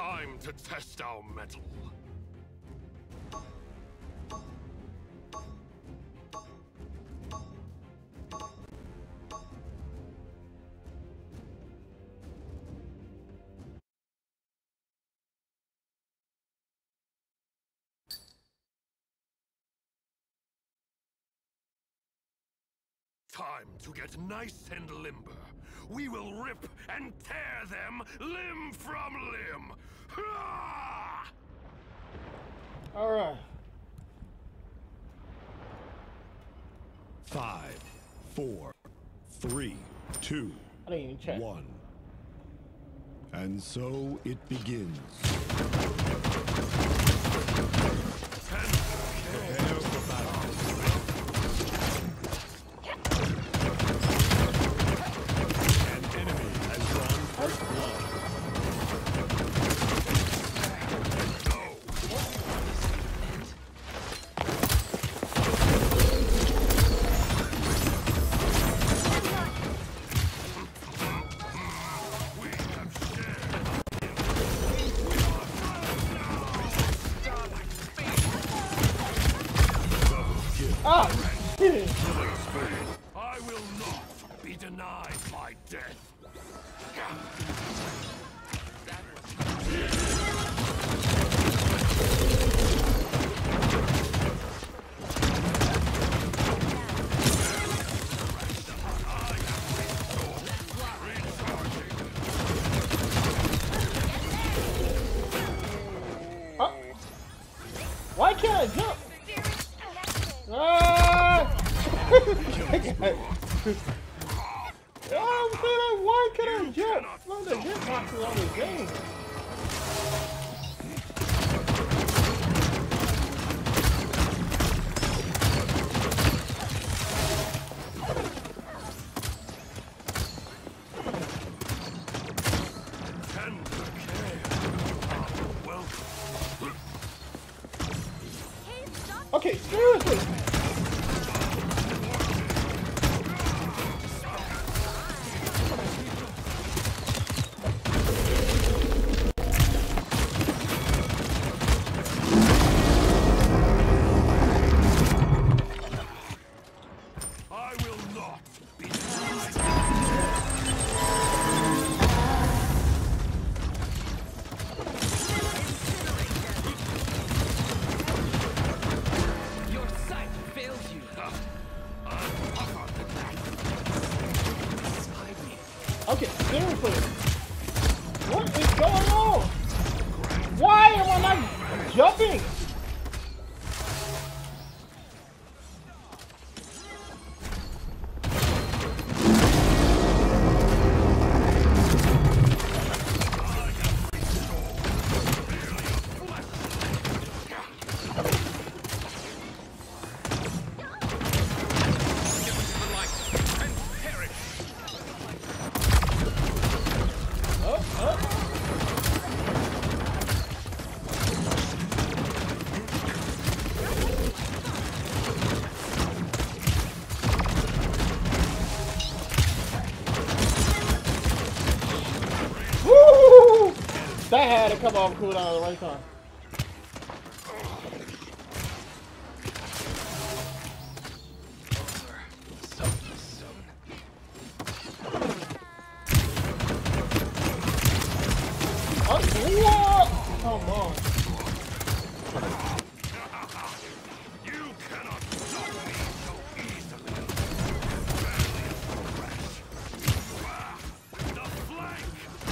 Time to test our mettle. Time to get nice and limber. We will rip and tear them limb from limb. Ha! All right. 5, 4, 3, 2, I didn't even check. 1. And so it begins. Prepare for battle. An enemy has drawn first blood. I will not be denied my death. Why can't I jump? Ah! Oh, man, why can't I jump? Look at the hitboxes on this game. Okay, seriously. I will not be Your sight fails you. Okay, seriously. What is going on? Why am I not jumping? Woo! That had to come off cooldown at the right time. What? Come on. You cannot stop me so easily. The flank!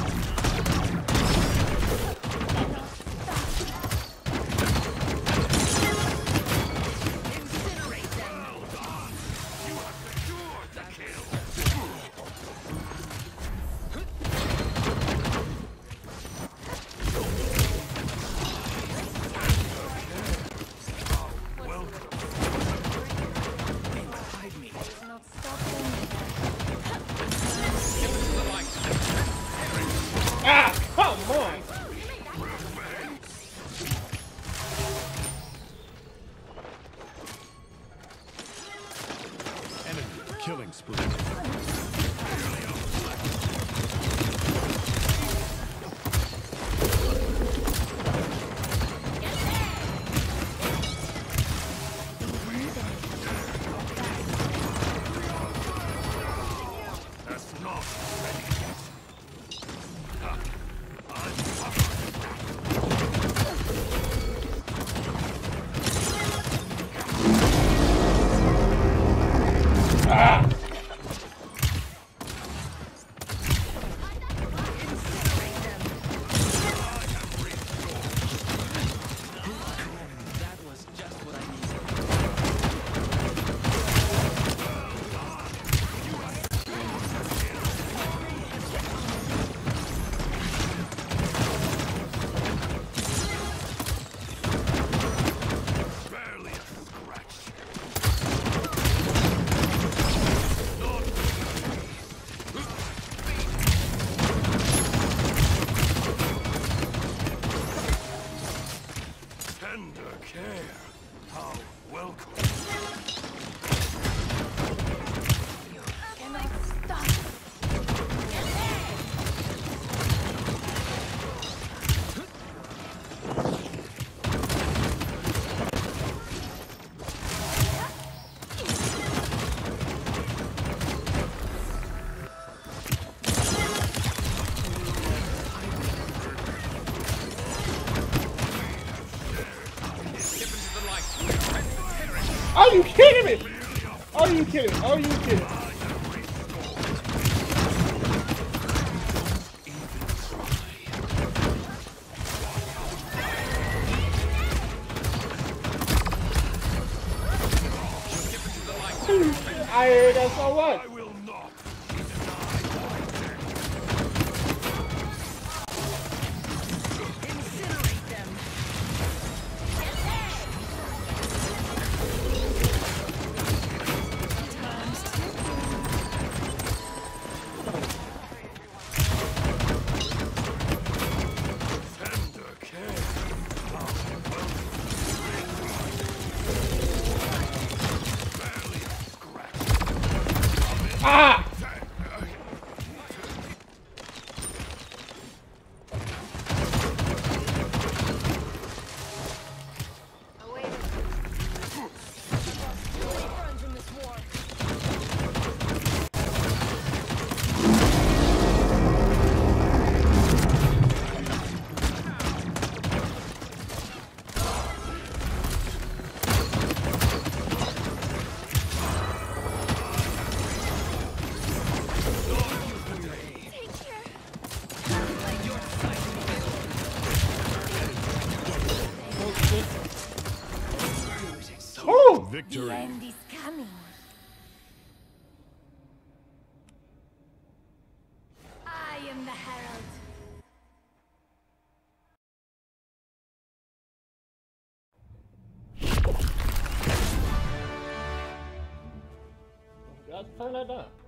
Incinerate them. Well done! You have secured the kill! not ready yet. I'm Ah! That was just what I needed. barely a scratch. Tender care. How welcome. Can I stop? Are you kidding me? Are you kidding? Are you kidding? I hear that so what? I will not. Incinerate them. Tender care. How welcome. Barely a scratch. Ah! Away. Friends in this war. Oh! Victory. End is coming. I am the herald. Just turn that down.